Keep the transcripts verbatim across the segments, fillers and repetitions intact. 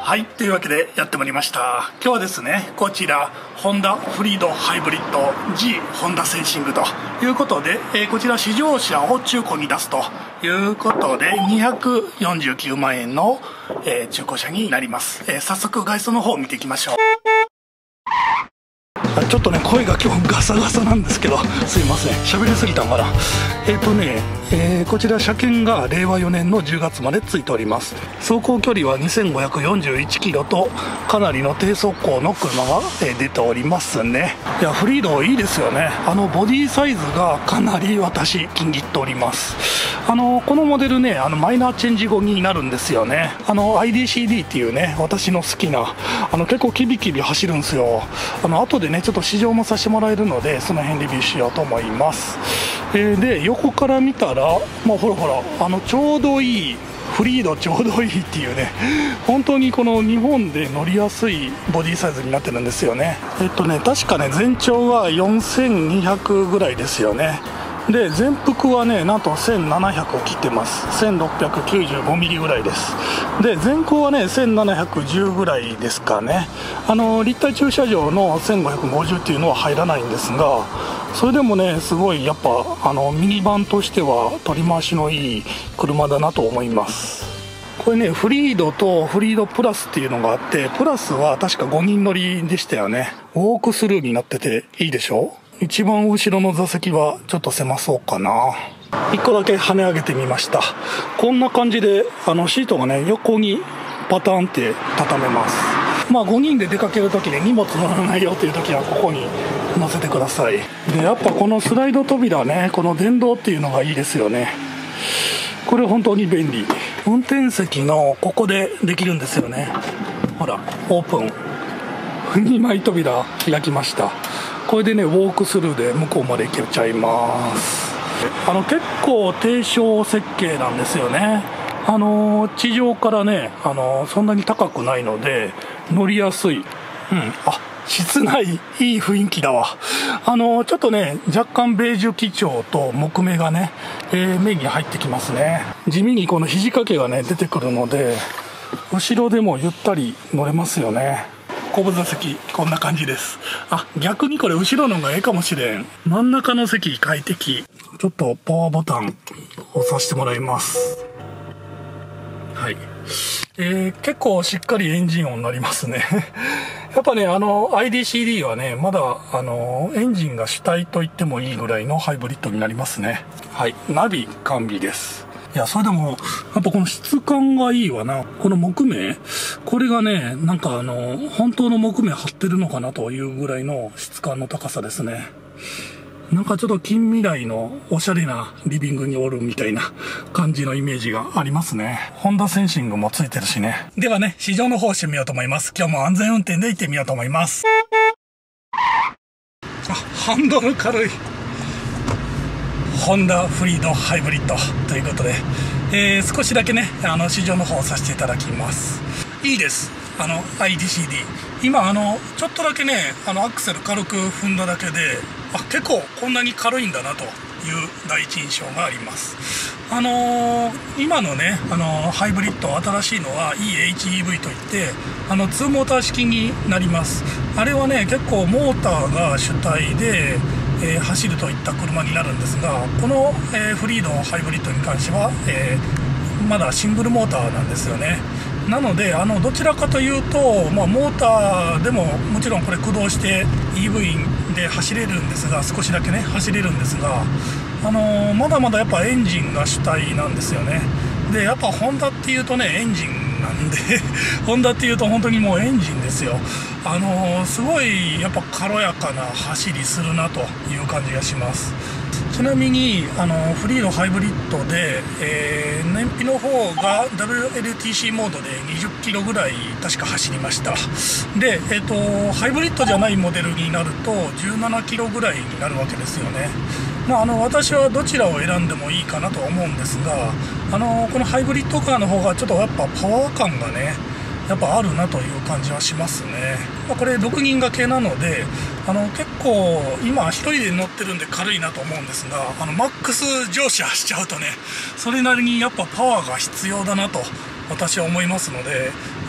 はい、というわけでやってまいりました。今日はですね、こちらホンダフリードハイブリッド G ホンダセンシングということで、えー、こちら試乗車を中古に出すということでにひゃくよんじゅうきゅうまんえんの、えー、中古車になります。えー、早速外装の方を見ていきましょう。ちょっとね声が今日ガサガサなんですけど、すいません、喋りすぎたんかな。えっ、ー、とね、えー、こちら車検がれいわよねんのじゅうがつまでついております。走行距離はにせんごひゃくよんじゅういちキロとかなりの低速行の車が、えー、出ておりますね。いやフリードいいですよね。あのボディサイズがかなり私気に入っております。あのこのモデルね、あのマイナーチェンジ後になるんですよね。あの アイディーシーディー っていうね、私の好きなあの結構キビキビ走るんですよ。あの後でねちょっと試乗もさせてもらえるので、その辺レビューしようと思います。えー、で横から見たら、まあ、ほらほらあのちょうどいいフリードちょうどいいっていうね、本当にこの日本で乗りやすいボディサイズになってるんですよね。えっとね確かね全長はよんせんにひゃくぐらいですよね。で全幅はねなんとせんななひゃくを切ってます。せんろっぴゃくきゅうじゅうごミリぐらいです。で全高はねせんななひゃくじゅうぐらいですかね。あの立体駐車場のせんごひゃくごじゅうっていうのは入らないんですが、それでもねすごいやっぱあのミニバンとしては取り回しのいい車だなと思います。これねフリードとフリードプラスっていうのがあって、プラスは確かごにん乗りでしたよね。ウォークスルーになってていいでしょ。一番後ろの座席はちょっと狭そうかな。いっこだけ跳ね上げてみました。こんな感じであのシートがね横にパターンって畳めます。まあごにんで出かけるときで荷物乗らないよっていうときはここに乗せてください。でやっぱこのスライド扉ね、この電動っていうのがいいですよね。これ本当に便利。運転席のここでできるんですよね。ほらオープン、にまい扉開きました。これでねウォークスルーで向こうまで行けちゃいます。あの結構低床設計なんですよね。あの地上からねあのそんなに高くないので乗りやすい。うん、あ室内いい雰囲気だわ。あのちょっとね若干ベージュ基調と木目がね、えー、目に入ってきますね。地味にこの肘掛けがね出てくるので後ろでもゆったり乗れますよね。後部座席こんな感じです。あ逆にこれ後ろの方がええかもしれん。真ん中の席快適。ちょっとパワーボタン押させてもらいます。はい、えー、結構しっかりエンジン音になりますねやっぱねあの アイディーシーディー はねまだあのエンジンが主体と言ってもいいぐらいのハイブリッドになりますね。はい、ナビ完備です。いやそれでもやっぱこの質感がいいわな。この木目これがねなんかあの本当の木目張ってるのかなというぐらいの質感の高さですね。なんかちょっと近未来のおしゃれなリビングにおるみたいな感じのイメージがありますね。ホンダセンシングもついてるしね。ではね試乗の方してみようと思います。今日も安全運転で行ってみようと思います。あハンドル軽い。ホンダフリードハイブリッドということで、えー、少しだけねあの試乗の方をさせていただきます。いいです。あの アイディーシーディー 今あのちょっとだけねあのアクセル軽く踏んだだけであ結構こんなに軽いんだなという第一印象があります。あのー、今のね、あのー、ハイブリッド新しいのは イーエイチイーブイ といってあのツーモーター式になります。あれはね結構モーターが主体でえー、走るといった車になるんですが、この、えー、フリードハイブリッドに関しては、えー、まだシングルモーターなんですよね。なのであのどちらかというと、まあ、モーターでももちろんこれ駆動して イーブイ で走れるんですが、少しだけね走れるんですが、あのー、まだまだやっぱエンジンが主体なんですよね。でやっぱホンダっていうとねエンジンなんでホンダっていうと本当にもうエンジンですよ。あのー、すごいやっぱ軽やかな走りするなという感じがします。ちなみにあのフリードハイブリッドで、えー、燃費の方が ダブリューエルティーシー モードでにじゅっキロぐらい確か走りました。で、えーと、ハイブリッドじゃないモデルになるとじゅうななキロぐらいになるわけですよね。まあ、あの私はどちらを選んでもいいかなと思うんですが、あのこのハイブリッドカーの方がちょっとやっぱパワー感がねやっぱあるなという感じはしますね。まあ、これろくにん掛けなのであの結構今ひとりで乗ってるんで軽いなと思うんですが、あのマックス乗車しちゃうとねそれなりにやっぱパワーが必要だなと私は思いますので、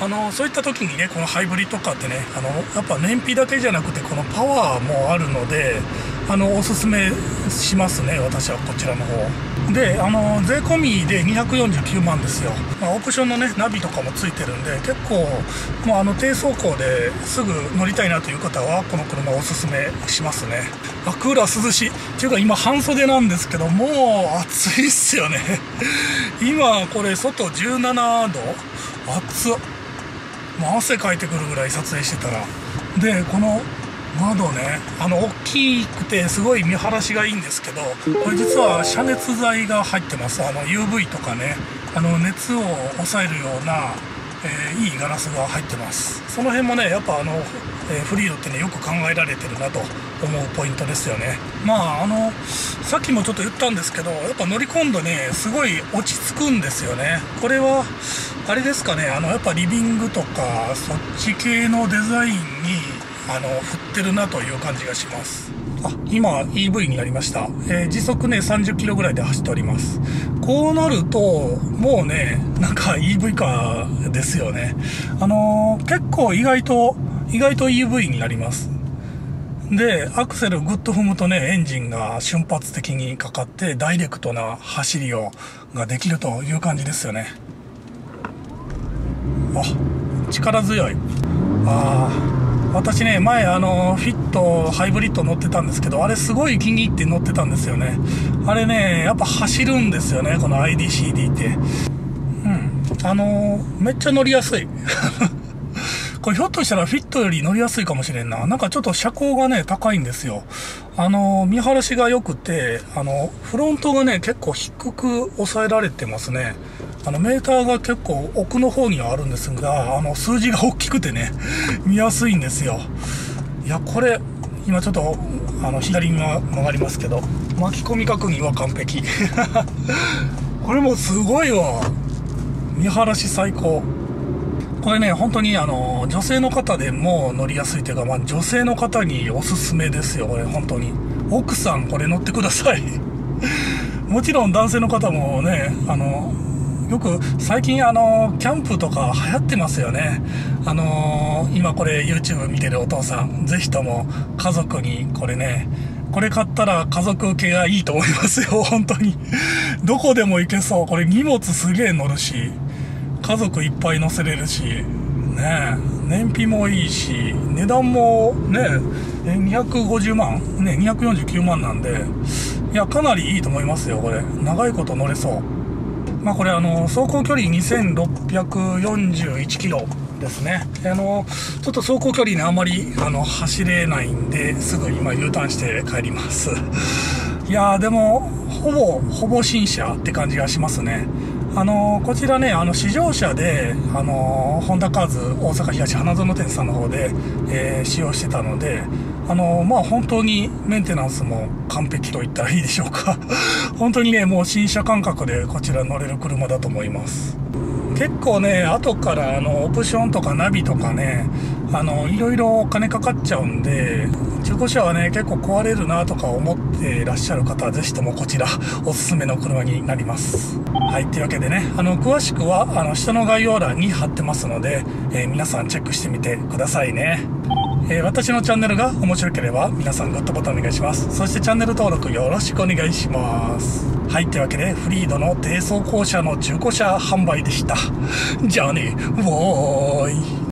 あのそういった時にね、このハイブリッドカーってね、あのやっぱ燃費だけじゃなくてこのパワーもあるので、あのおすすめしますね、私はこちらの方で。あの税込みでにひゃくよんじゅうきゅうまんですよ。まあ、オプションのねナビとかもついてるんで、結構もうあの低走行ですぐ乗りたいなという方はこの車をおすすめしますね。あ、クーラー涼しいっていうか、今半袖なんですけど、もう暑いっすよね今これ外じゅうななど、暑っ、もう汗かいてくるぐらい撮影してたら。でこの窓ね、あの大きくてすごい見晴らしがいいんですけど、これ実は遮熱材が入ってます。あの ユーブイ とかね、あの熱を抑えるような、えー、いいガラスが入ってます。その辺もねやっぱあの、えー、フリードってねよく考えられてるなと思うポイントですよね。まああのさっきもちょっと言ったんですけど、やっぱ乗り込んでねすごい落ち着くんですよね。これはあれですかね、あのやっぱリビングとかそっち系のデザインにあの振ってるなという感じがします。あ、今 イーブイ になりました。えー、時速ねさんじゅっキロぐらいで走っております。こうなるともうねなんか イーブイ カーですよね。あのー、結構意外と意外と イーブイ になります。でアクセルグッと踏むとねエンジンが瞬発的にかかってダイレクトな走りをができるという感じですよね。あ、力強い。ああ、私ね前あのフィットハイブリッド乗ってたんですけど、あれすごい気に入って乗ってたんですよね。あれねやっぱ走るんですよね、この アイディーシーディー って。うん、あのー、めっちゃ乗りやすいこれひょっとしたらフィットより乗りやすいかもしれんな。なんかちょっと車高がね高いんですよ。あのー、見晴らしが良くて、あのフロントがね結構低く抑えられてますね。あのメーターが結構奥の方にはあるんですが、あの数字が大きくてね見やすいんですよ。いやこれ今ちょっとあの左には曲がりますけど、巻き込み確認は完璧これもすごいわ、見晴らし最高。これね本当にあの女性の方でも乗りやすいというか、まあ、女性の方におすすめですよ。これ本当に奥さんこれ乗ってくださいもちろん男性の方もね、あのよく最近あのキャンプとか流行ってますよね。あのー、今これ YouTube 見てるお父さん、ぜひとも家族にこれね、これ買ったら家族系がいいと思いますよ本当にどこでも行けそう。これ荷物すげえ乗るし、家族いっぱい乗せれるしね、燃費もいいし、値段もねにひゃくごじゅうまんね、にひゃくよんじゅうきゅうまんなんで、いやかなりいいと思いますよ。これ長いこと乗れそう。まあこれあの走行距離にせんろっぴゃくよんじゅういちキロですね。あのちょっと走行距離ねあまりあの走れないんで、すぐ今 U ターンして帰りますいやーでもほぼほぼ新車って感じがしますね。あのこちらねあの試乗車であのホンダカーズ大阪東花園店さんの方で、えー、使用してたので、あのまあ本当にメンテナンスも完璧と言ったらいいでしょうか本当にねもう新車感覚でこちら乗れる車だと思います。結構ね後からあのオプションとかナビとかね、あのいろいろお金かかっちゃうんで、中古車はね結構壊れるなとか思ってらっしゃる方はぜひともこちらおすすめの車になります。はい、というわけでね、あの詳しくはあの下の概要欄に貼ってますので、えー、皆さんチェックしてみてくださいね。えー、私のチャンネルが面白ければ皆さんグッドボタンお願いします。そしてチャンネル登録よろしくお願いします。はい、というわけでフリードの低走行車の中古車販売でした。じゃあね、わーい。